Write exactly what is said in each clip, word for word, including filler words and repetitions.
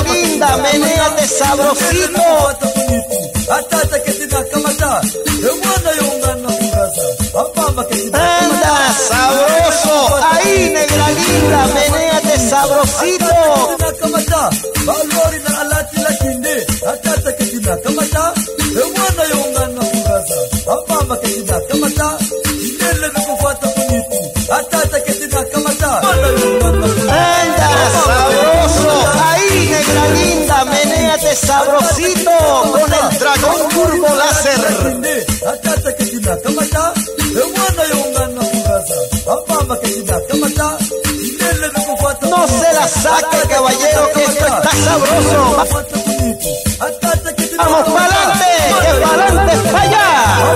linda, menéate sabrosito. Anda, sabroso. Ahí, negra linda, menéate sabrosito. Anda, sabroso. Ahí, negra linda, menéate sabrosito con el dragón turbo láser. No se la saque, caballero, que esto está sabroso. Vamos pa'lante, que pa'lante es pa' allá.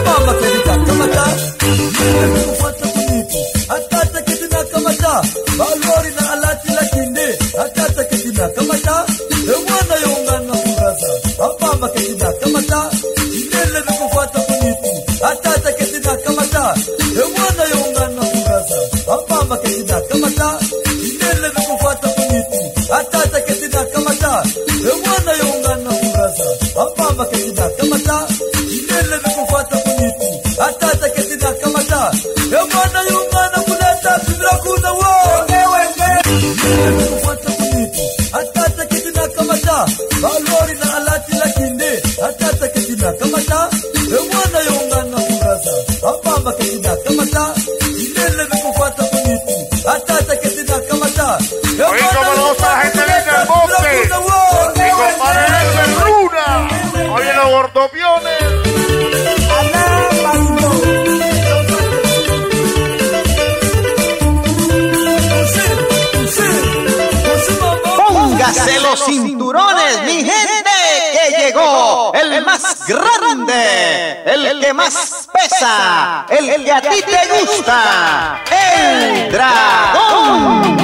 Póngase los cinturones, mi gente, que llegó el más grande, el que más pesa, el que a ti te gusta, el dragón.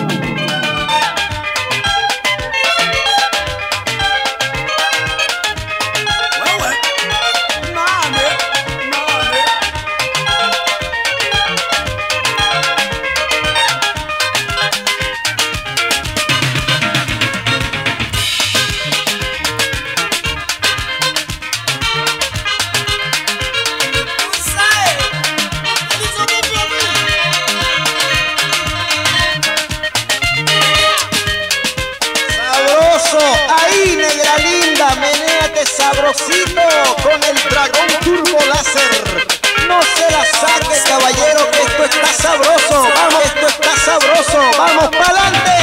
Ahí, negra linda, menéate sabrosito con el dragón turbo láser. No se la saque, caballero, que esto está sabroso. Vamos, esto está sabroso. Vamos pa'lante.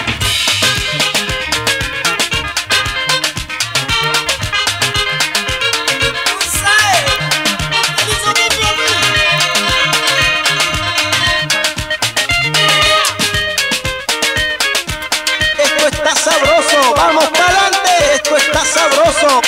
Esto está sabroso. Vamos pa'lante. Esto está sabroso.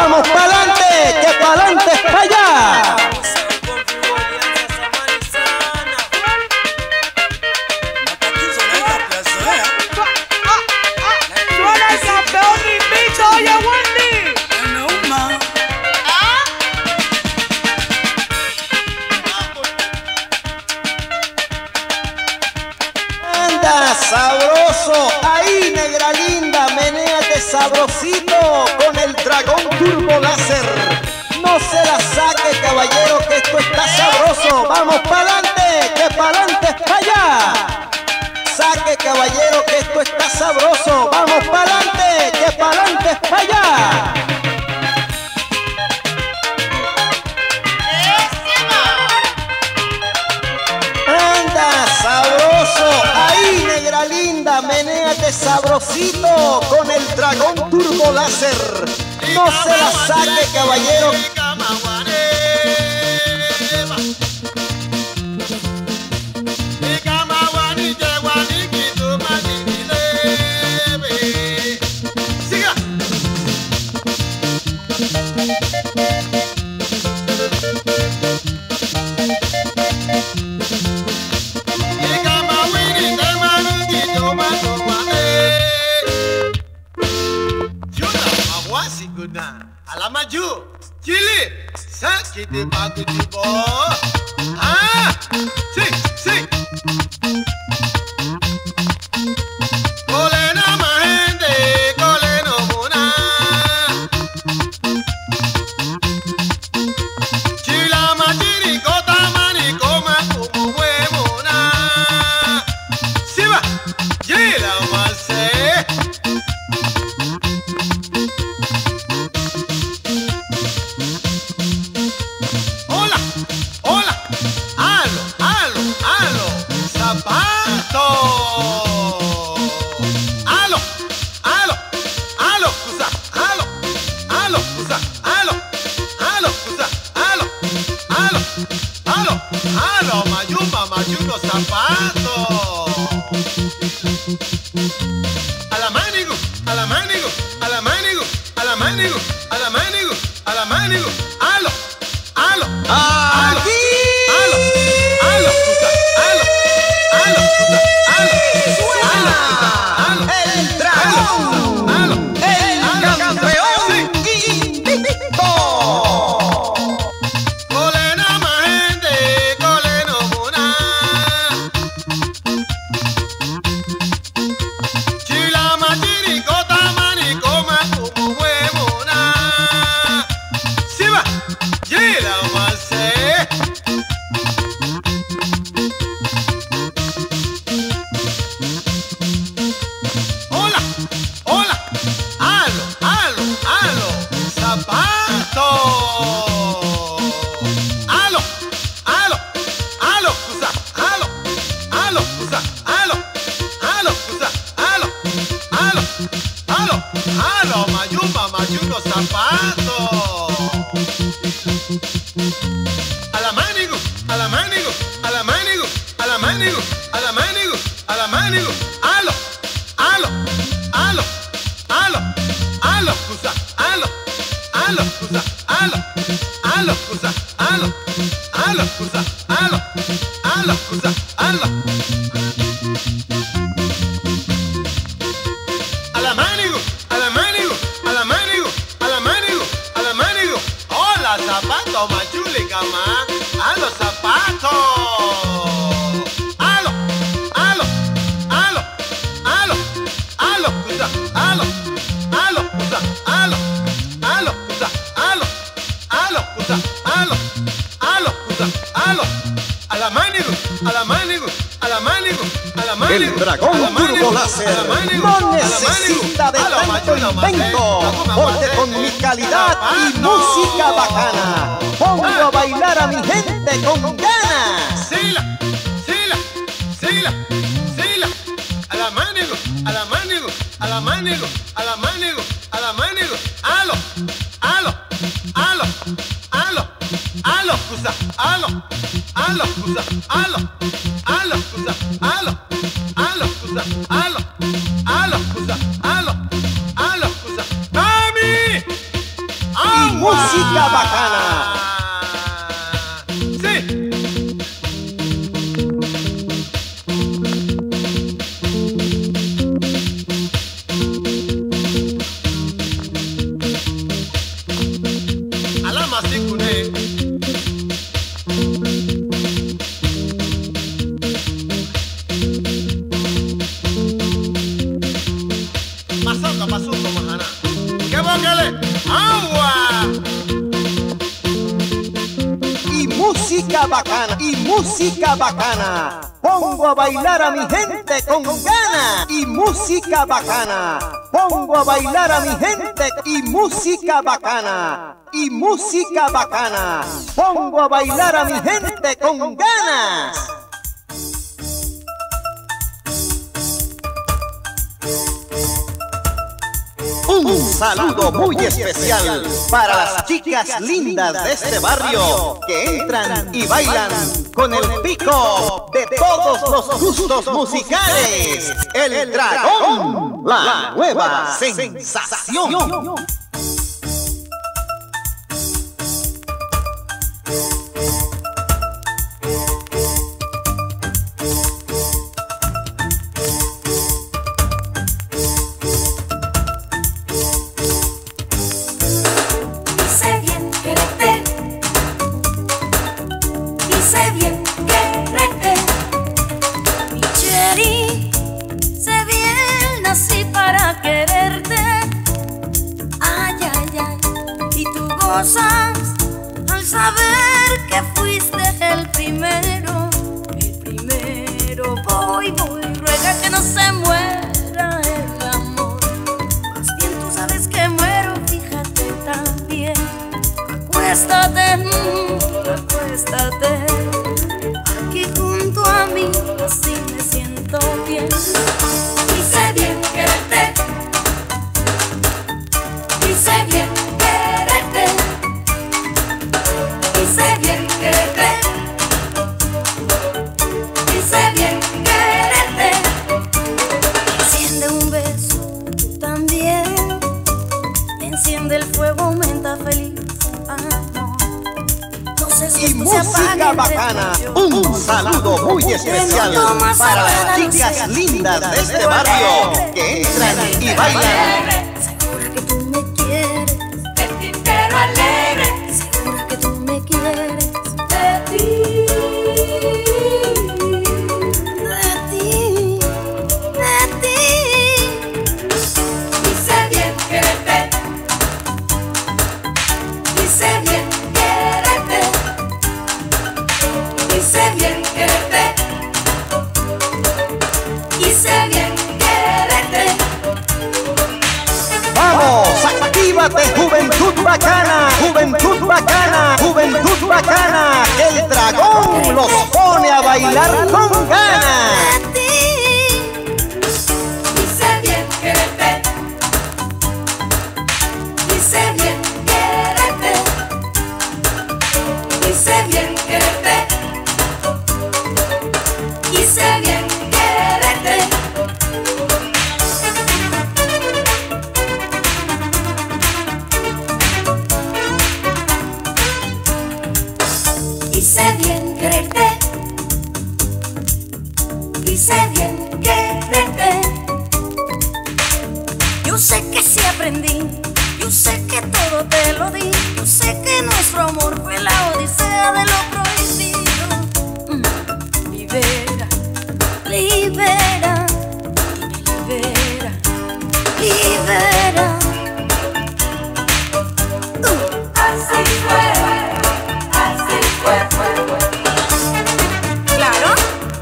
vamos pa'lante, que pa'lante es pa' allá. Sabroso, ahí negra linda, menéate sabrosito con el dragón turbo láser. No se la saque, caballero, que esto está sabroso. Vamos pa'lante, que pa'lante es pa' allá. Saque, caballero, que esto está sabroso. Vamos pa'lante, que pa'lante es pa' allá. Sabroso, ahí negra linda, menéate sabrosito con el dragón turbo láser. No se la saque, caballero. Alamaju, Chile, sakit bagu tibo. Ah, sí, sí. Colena mahende, coleno mona. Chila majiri kota mani koma como huevona. Siva, chila mase. ¡Halo, mayuma, mayuno, zapato! A la manigo, a la manigo, a la manigo, a la manigo, a la manigo, a la manigo. ¡Halo, halo! ¡Aquí! ¡Halo, halo, halo, halo, halo! ¡El dragón! ¡Halo! ¡El campeón invicto! ¡Halo, mayuma, mayuno, zapato! A la manigo, a la manigo, a la manigo, a la manigo, a la manigo, a la manigo. ¡Halo, halo, halo, halo, halo, cusa, halo, halo, cusa, halo, halo, cusa, halo, halo, cusa, halo, halo, cusa, halo. A la manigo, a la manigo, a la manigo, a la manigo, a la manigo. Hola, zapato, machuli, cama. A los zapatos. Halo, halo, halo, halo, halo, cusa, halo, halo, cusa, halo, halo, cusa, halo, halo, cusa, halo, halo, cusa, halo. A la manigo, a la manigo, a la manigo, a la manigo. El dragón turbo láser no necesita de tanto invento, porque con mi calidad y música bacana pongo a bailar a mi gente con ganas. Sila, sila, sila, sila. A la manigo, a la manigo, a la manigo, a la manigo, a la manigo. Halo, halo, halo, halo, halo, cusa, halo, halo, cusa, halo, halo, cusa, halo, halo, cusa, halo, halo, cusa, halo, halo, cusa. ¡Mami! música bacana, y música bacana. Pongo a bailar a mi gente con gana, y música bacana. Pongo a bailar a mi gente y música bacana, y música bacana. Pongo a bailar a mi gente con ganas. Un saludo muy especial para las chicas lindas de este barrio que entran y bailan con el pico de todos los gustos musicales. El Dragón, la nueva sensación. Al saber que fuiste el primero, el primero, voy, voy, ruega que no se muera el amor. Más bien tú sabes que muero, fíjate también. Acuéstate, mm, acuéstate, aquí junto a mí, así me siento bien. Y sé bien quererte, y sé bien quererte. Y sé bien quererte, y sé bien quererte. Enciende un beso, tú también. Enciende el fuego, aumenta feliz amor. No sé si y música bacana. Un saludo muy especial para las chicas lindas de este barrio que entran y bailan. Segura que tú me quieres, de ti pero alegre. Segura que tú me quieres, de ti, de ti, de ti. Y sé bien quererte, y sé bien quererte, y sé bien quererte, y sé bien quererte. ¡Vamos! ¡Actívate, juventud bacana! ¡Juventud bacana! ¡Juventud bacana! ¡El dragón los pone a bailar con ganas! Y sé bien quererte, y sé bien quererte, y sé bien quererte, y sé bien quererte. Y sé bien quererte, y sé bien quererte. Yo sé que sí aprendí, yo sé que todo te lo di. Yo sé que nuestro amor fue la odisea de lo prohibido. Mm. Libera, libera, y me libera, libera. Uh. Así fue, así fue, fue, fue. Claro.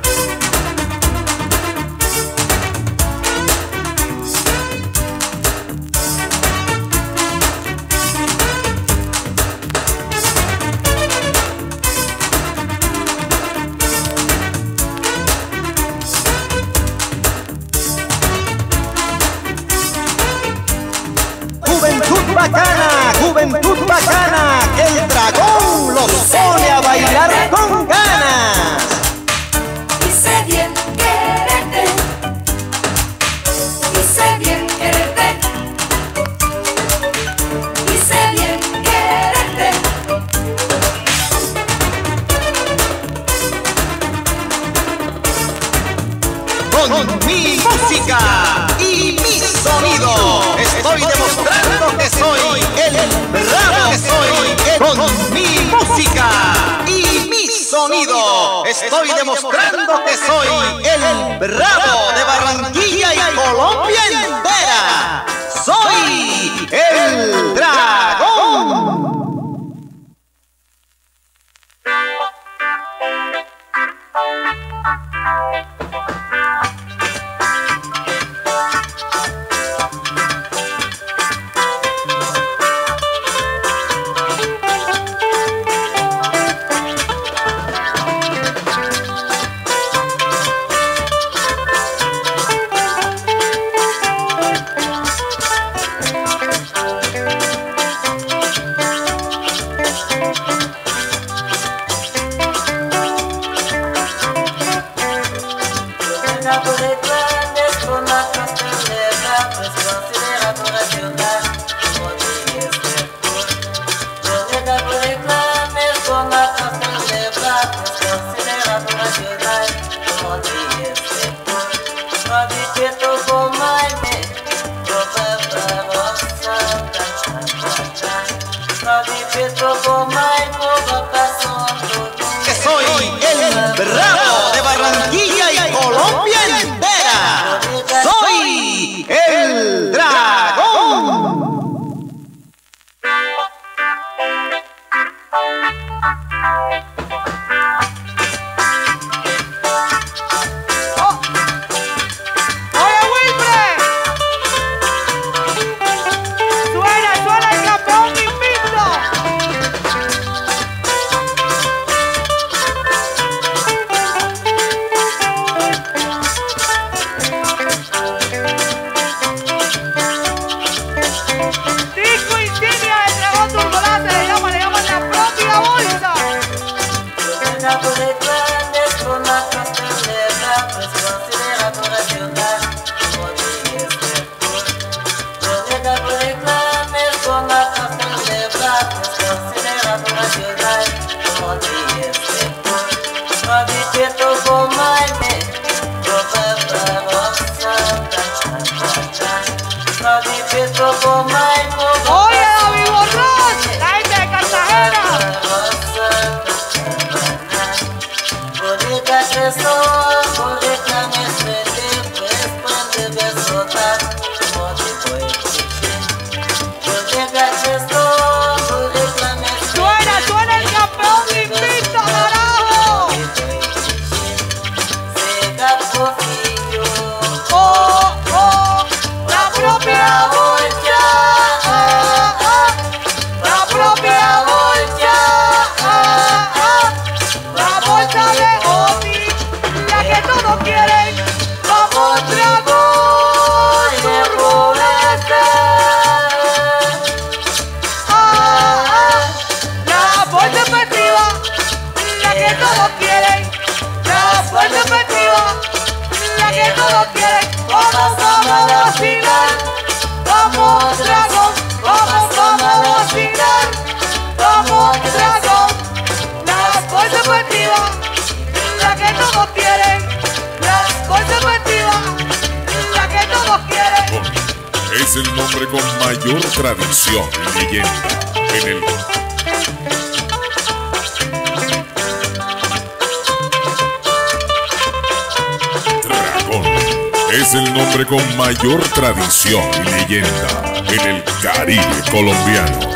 ¡Juventud bacana! ¡Juventud bacana! ¡El dragón los pone a bailar con ganas! Y sé bien quererte, y sé bien quererte, y sé bien quererte. Con mi música y mi sonido estoy demostrando que soy el bravo que soy. Con mi música y mi sonido estoy demostrando que soy el bravo de Barranquilla y Colombia entera. Soy el dragón. Que soy el bravo de Barranquilla y Colombia entera. Soy el dragón. Oye, David Borrón, la gente de Cartagena. Suena, suena el campeón invicto, carajo. Oh, oh, la propia bolsa, la propia bolsa, la bolsa de Oti, la que todos quieren. Vamos, dragón, de ruleta. La bolsa efectiva, la que todos quieren. La bolsa efectiva, la que todos quieren. Vamos, vamos a vacilar. Vamos, dragón, vamos, vamos a vacilar. Vamos, dragón. La bolsa efectiva, la que todos quieren. La bolsa efectiva, la que todos quieren. Es el nombre con mayor tradición y leyenda en el Dragón. Es el nombre con mayor tradición y leyenda en el Caribe colombiano.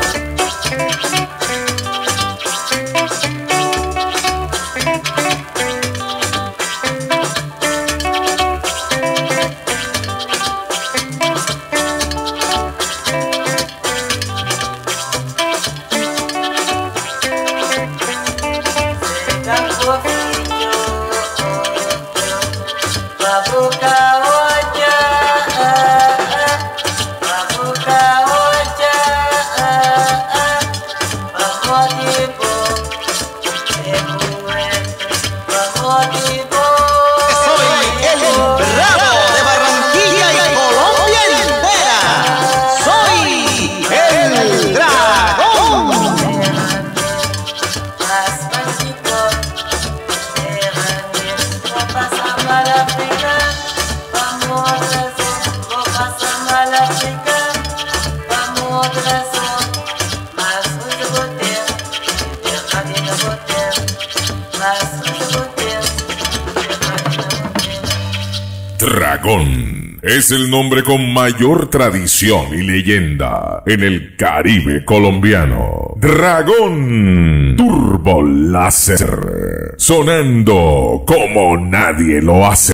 Dragón es el nombre con mayor tradición y leyenda en el Caribe colombiano. Dragón Turbo Láser, sonando como nadie lo hace.